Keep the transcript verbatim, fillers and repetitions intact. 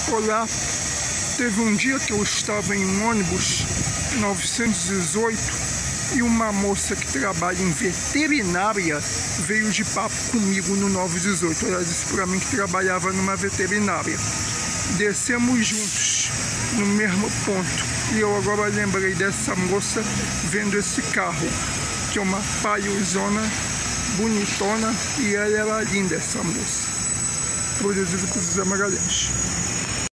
Olá, teve um dia que eu estava em um ônibus novecentos e dezoito e uma moça que trabalha em veterinária veio de papo comigo no novecentos e dezoito. Ela disse para mim que trabalhava numa veterinária. Descemos juntos no mesmo ponto e eu agora lembrei dessa moça vendo esse carro, que é uma Paiozona bonitona, e ela era linda, essa moça. Produzido por José Magalhães.